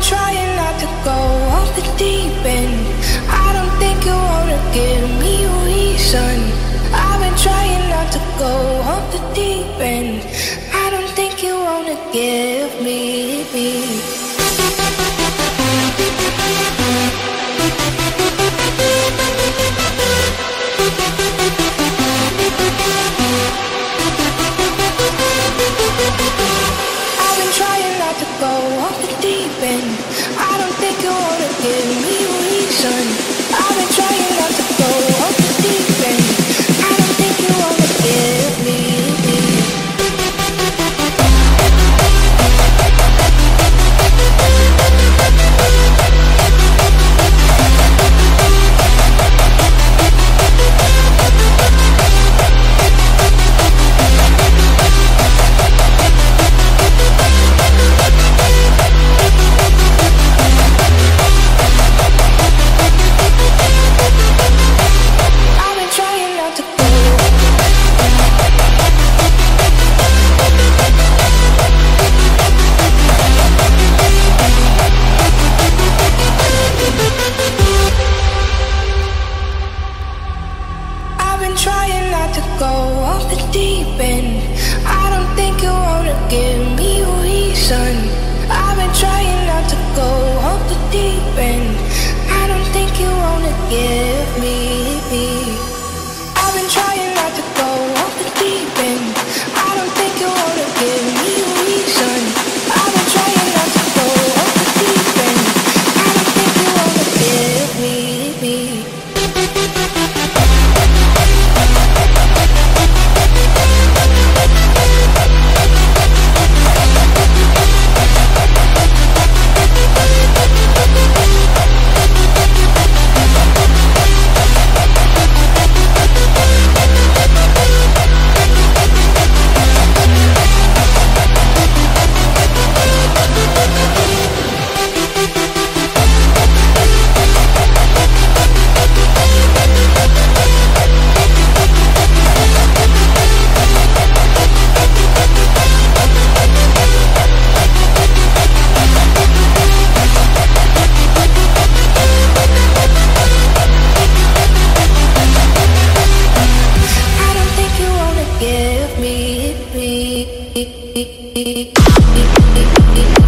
trying not to go off the deep end. I don't think you wanna give me a reason. I've been trying not to go off the deep end. I don't think you wanna give me. I've been trying not to go off the deep end. I don't think you wanna give me a reason. I've been trying not to go off the deep end. I don't think you wanna give me. Trying not to go off the deep end. I don't think you wanna give me a reason. I've been trying not to go off the deep end. I don't think you wanna give me. I've been trying not to go off the deep end. I don't think you wanna give me a reason. I've been trying not to go off the deep end. I don't think you wanna give me. Give me